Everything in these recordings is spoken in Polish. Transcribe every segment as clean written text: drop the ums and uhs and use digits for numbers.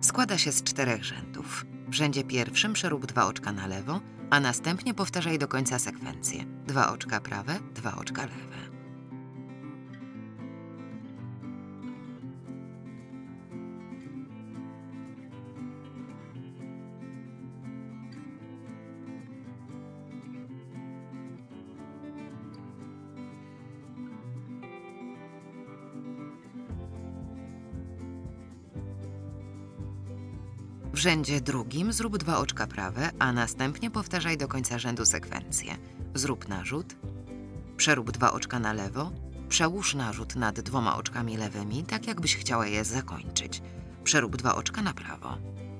Składa się z 4 rzędów. W rzędzie pierwszym przerób 2 oczka na lewo, a następnie powtarzaj do końca sekwencję. 2 oczka prawe, 2 oczka lewe. W rzędzie drugim zrób 2 oczka prawe, a następnie powtarzaj do końca rzędu sekwencję. Zrób narzut, przerób 2 oczka na lewo, przełóż narzut nad 2 oczkami lewymi, tak jakbyś chciała je zakończyć. Przerób 2 oczka na prawo.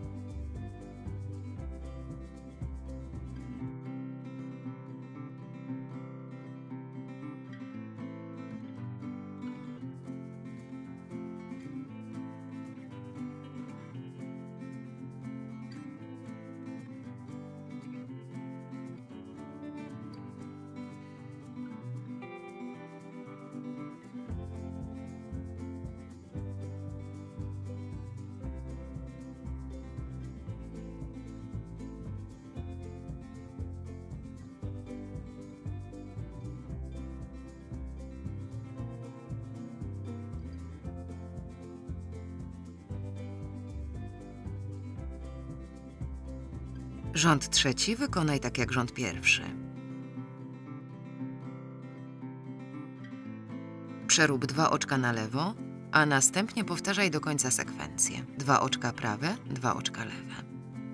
Rząd trzeci wykonaj tak jak rząd pierwszy. Przerób 2 oczka na lewo, a następnie powtarzaj do końca sekwencję. 2 oczka prawe, 2 oczka lewe.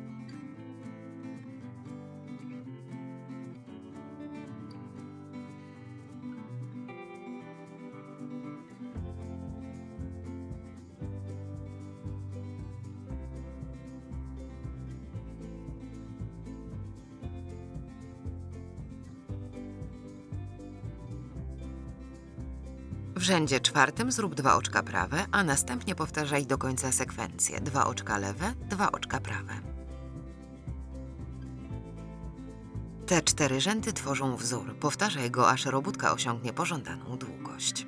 W rzędzie czwartym zrób 2 oczka prawe, a następnie powtarzaj do końca sekwencję. 2 oczka lewe, 2 oczka prawe. Te 4 rzędy tworzą wzór. Powtarzaj go, aż robótka osiągnie pożądaną długość.